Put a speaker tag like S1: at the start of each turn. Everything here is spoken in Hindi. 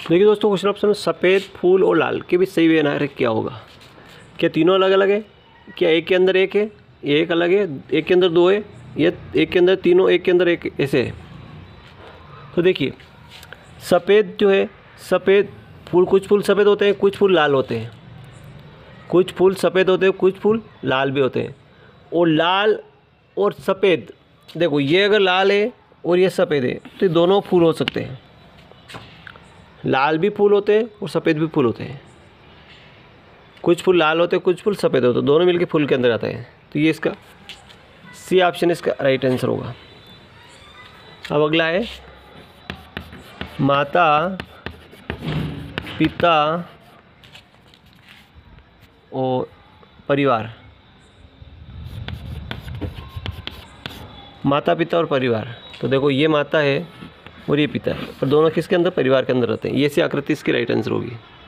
S1: देखिए दोस्तों, क्वेश्चन ऑप्शन सफ़ेद फूल और लाल के बीच सही व्यवहार क्या होगा? क्या तीनों अलग अलग है? क्या एक के अंदर एक है, ये एक अलग है, एक के अंदर दो है, ये एक के अंदर तीनों, एक के अंदर एक, ऐसे है। तो देखिए, सफ़ेद जो है, सफ़ेद फूल, कुछ फूल सफ़ेद होते हैं, कुछ फूल लाल होते हैं, कुछ फूल सफ़ेद होते हैं, कुछ फूल लाल भी होते हैं। और लाल और सफ़ेद, देखो ये अगर लाल है और ये सफ़ेद है तो ये दोनों फूल हो सकते हैं। लाल भी फूल होते हैं और सफ़ेद भी फूल होते हैं। कुछ फूल लाल होते हैं, कुछ फूल सफ़ेद होते हैं, दोनों मिलके फूल के अंदर आते हैं। तो ये इसका सी ऑप्शन इसका राइट आंसर होगा। अब अगला है माता पिता और परिवार। माता पिता और परिवार, तो देखो ये माता है और ये पिता है और दोनों किसके अंदर? परिवार के अंदर रहते हैं। ये सी आकृति इसकी राइट आंसर होगी।